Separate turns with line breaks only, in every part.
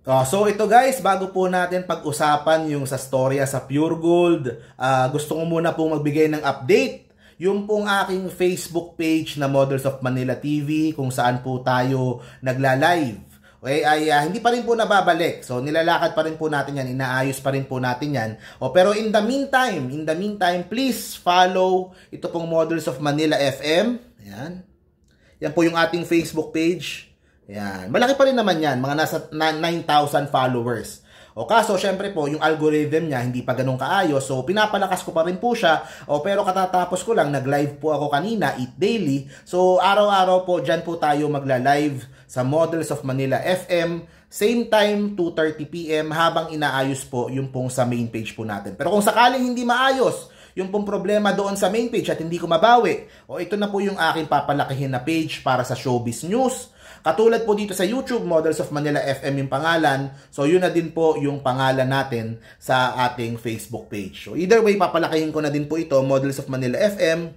So ito guys, bago po natin pag-usapan yung sa storya sa Pure Gold, gusto ko muna pong magbigay ng update. Yung pong aking Facebook page na Models of Manila TV, kung saan po tayo nagla-live. Okay, ay hindi pa rin po nababalik. So nilalakad pa rin po natin yan, inaayos pa rin po natin yan. Pero in the meantime, please follow ito pong Models of Manila FM. Ayan. Yan po yung ating Facebook page. Yan. Malaki pa rin naman yan. Mga nasa 9,000 followers. Kaso, syempre po, yung algorithm niya hindi pa ganun kaayos. So, pinapalakas ko pa rin po siya. Pero katatapos ko lang, nag-live po ako kanina, Eat Daily. So, araw-araw po, dyan po tayo magla-live sa Models of Manila FM. Same time, 2:30 PM, habang inaayos po yung pong sa main page po natin. Pero kung sakaling hindi maayos, yung pong problema doon sa main page at hindi ko mabawi, ito na po yung aking papalakihin na page para sa showbiz news. Katulad po dito sa YouTube, Models of Manila FM yung pangalan. So, yun na din po yung pangalan natin sa ating Facebook page. So, either way, papalakihin ko na din po ito, Models of Manila FM.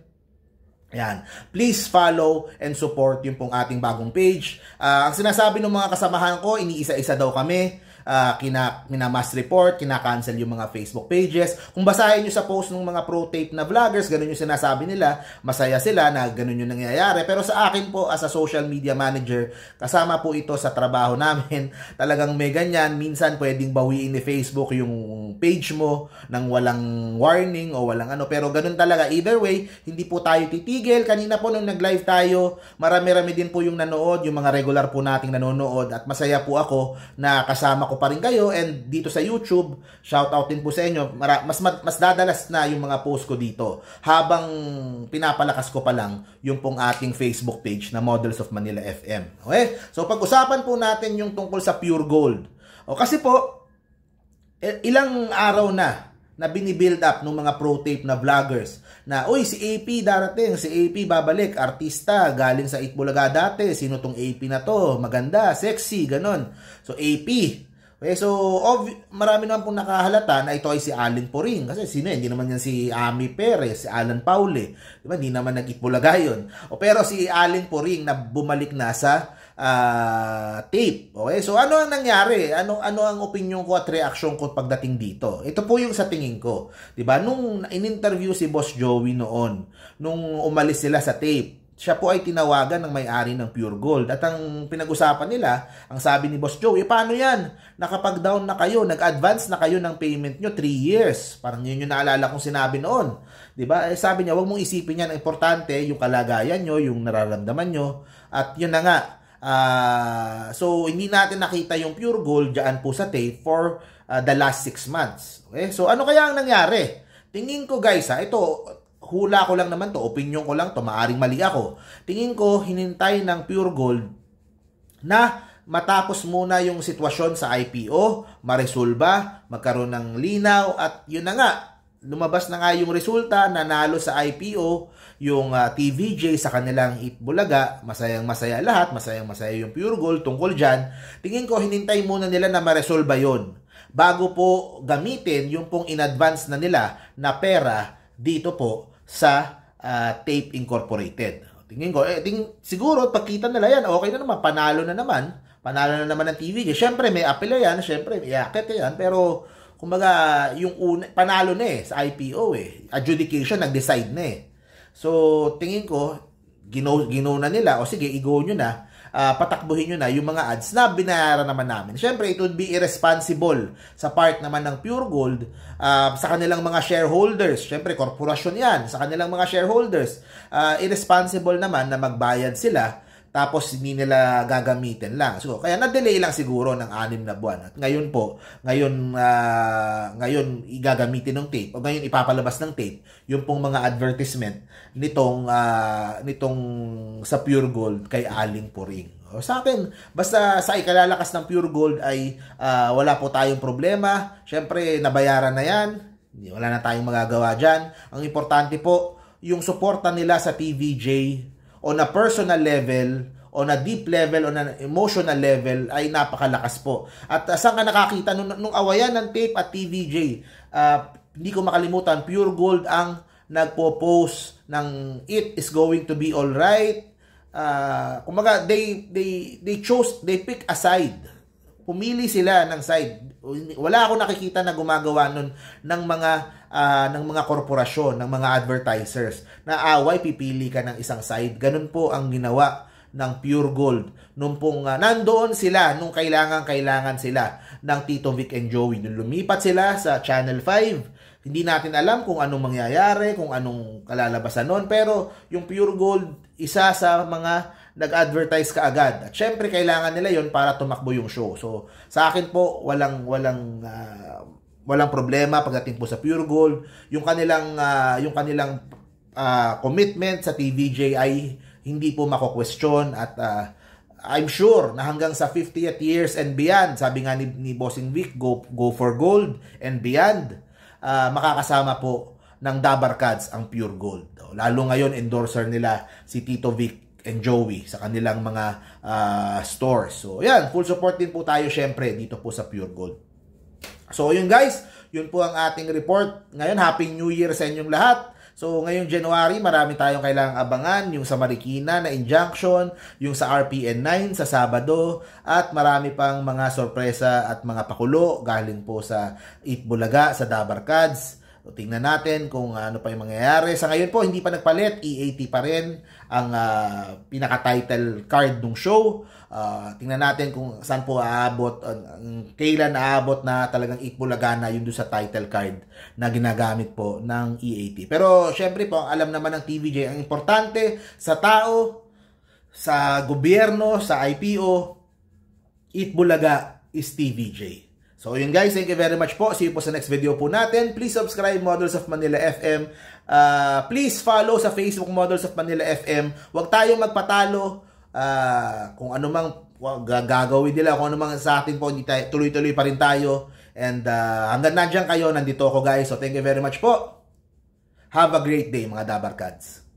Ayan. Please follow and support yung pong ating bagong page. Ang sinasabi ng mga kasamahan ko, iniisa-isa daw kami. Kina-mass report, kina-cancel yung mga Facebook pages. Kung basahin nyo sa post ng mga pro-tape na vloggers, ganun yung sinasabi nila, masaya sila na ganun yung nangyayari. Pero sa akin po, as a social media manager, kasama po ito sa trabaho namin, talagang may ganyan. Minsan pwedeng bawiin ni Facebook yung page mo nang walang warning o walang ano. Pero ganun talaga. Either way, hindi po tayo titigil. Kanina po nung nag-live tayo, marami-rami din po yung nanood, yung mga regular po nating nanonood. At masaya po ako na kasama ko pa rin kayo, and dito sa YouTube, shout out din po sa inyo. Mas dadalas na yung mga post ko dito habang pinapalakas ko pa lang yung pong ating Facebook page na Models of Manila FM. Okay? So pag-usapan po natin yung tungkol sa Pure Gold. Kasi po ilang araw na binibuild up ng mga pro-tape na vloggers na, uy, si AP darating, si AP babalik, artista, galing sa Itbulaga dati, sino tong AP na to, maganda, sexy, ganon. So AP. Okay, so marami naman pong nakahalata na ito ay si Allen Poring. Kasi sino yan? Hindi naman yan si Ami Perez, si Alan Paule. Diba? Hindi naman nag-Itbulaga yun. Pero si Allen Poring na bumalik na sa tape. Okay? So ano ang nangyari? Ano ang opinion ko at reaction ko pagdating dito? Ito po yung sa tingin ko. Diba? Nung in-interview si Boss Joey noon, nung umalis sila sa tape, siya po ay tinawagan ng may-ari ng Pure Gold. At ang pinag-usapan nila, ang sabi ni Boss Joey, paano yan? Nakapag-down na kayo, nag-advance na kayo ng payment nyo 3 years. Parang yun yung naalala kong sinabi noon. Diba? Sabi niya, wag mong isipin yan. Ang importante, yung kalagayan nyo, yung nararamdaman nyo. At yun na nga. So, hindi natin nakita yung Pure Gold dyan po sa tape for the last 6 months. Okay? So, ano kaya ang nangyari? Tingin ko guys, ito, hula ko lang naman to, opinion ko lang to, maaring mali ako. Tingin ko, hinintay ng Pure Gold na matapos muna yung sitwasyon sa IPO, maresolba, magkaroon ng linaw, at yun na nga, lumabas na nga yung resulta, nanalo sa IPO, yung TVJ sa kanilang Itbulaga, masayang-masaya lahat, masayang-masaya yung Pure Gold tungkol dyan. Tingin ko, hinintay muna nila na maresolba yon bago po gamitin yung pong in-advance na nila na pera dito po sa Tape Incorporated. Tingin ko, siguro pagkita nila yan, okay na naman, panalo na naman ng TVJ. Siyempre may apela yan, siyempre may akit yan, pero kumbaga yung panalo na sa IPO adjudication, nag-decide na So tingin ko, ginaw na nila, o sige, i-go nyo na, patakbuhin nyo na yung mga ads na binayaran naman namin. Siyempre, it would be irresponsible sa part naman ng Pure Gold sa kanilang mga shareholders. Siyempre, korporasyon yan. Sa kanilang mga shareholders, irresponsible naman na magbayad sila tapos hindi nila gagamitin lang. So, kaya na-delay lang siguro ng 6 na buwan. At ngayon igagamitin ng tape, o ngayon ipapalabas ng tape, yung pong mga advertisement nitong sa Pure Gold kay Allen Poring. Sa akin, basta sa ikalalakas ng Pure Gold ay wala po tayong problema. Siyempre, nabayaran na yan. Wala na tayong magagawa dyan. Ang importante po, yung suporta nila sa TVJ on a personal level, on a deep level, on an emotional level, ay napakalakas po. At saan ka nakakita nung awayan ng tape at TVJ, hindi ko makalimutan, Pure Gold ang nagpo-post ng "It is going to be alright." Kumaga, they pick a side. pumili sila ng side. Wala akong nakikita na gumagawa nun ng mga korporasyon, ng mga advertisers na away pipili ka ng isang side. Ganun po ang ginawa ng Pure Gold nung pong nandoon sila nung kailangan sila ng Tito Vic and Joey. Nung lumipat sila sa Channel 5, hindi natin alam kung anong mangyayari, kung anong kalalabasan nun, pero yung Pure Gold, isa sa mga nag-advertise ka agad. At syempre, kailangan nila yon para tumakbo yung show. So, sa akin po, walang problema pagdating po sa Pure Gold. Yung kanilang commitment sa TVJ ay hindi po mako-question at I'm sure na hanggang sa 50th years and beyond, sabi nga ni Bossing Vic, go for gold and beyond, makakasama po ng Dabarkads ang Pure Gold. Lalo ngayon, endorser nila si Tito Vic and Joey sa kanilang mga stores. So, yan, full support din po tayo syempre dito po sa Pure Gold. So, yun guys, yun po ang ating report. Ngayon, Happy New Year sa inyong lahat. So, ngayong January, marami tayong kailangang abangan. Yung sa Marikina na injunction, yung sa RPN 9 sa Sabado, at marami pang mga sorpresa at mga pakulo galing po sa Eat Bulaga, sa Dabarkads. So, tingnan natin kung ano pa yung mangyayari. Sa ngayon po, hindi pa nagpalit. E80 pa rin ang pinaka-title card ng show. Tingnan natin kung saan po aabot, kailan aabot na talagang Eat Bulaga na yun doon sa title card na ginagamit po ng E80. Pero syempre po, alam naman ng TVJ, ang importante sa tao, sa gobyerno, sa IPO, Eat Bulaga is TVJ. So yun guys, thank you very much po. See you po sa next video po natin. Please subscribe Models of Manila FM. Please follow sa Facebook Models of Manila FM. Huwag tayong magpatalo. Kung ano mang gagawin nila, kung ano mang sa atin po, hindi tayo, tuloy-tuloy pa rin tayo. And hanggang nandiyan kayo, nandito ako guys. So thank you very much po. Have a great day mga Dabarkads.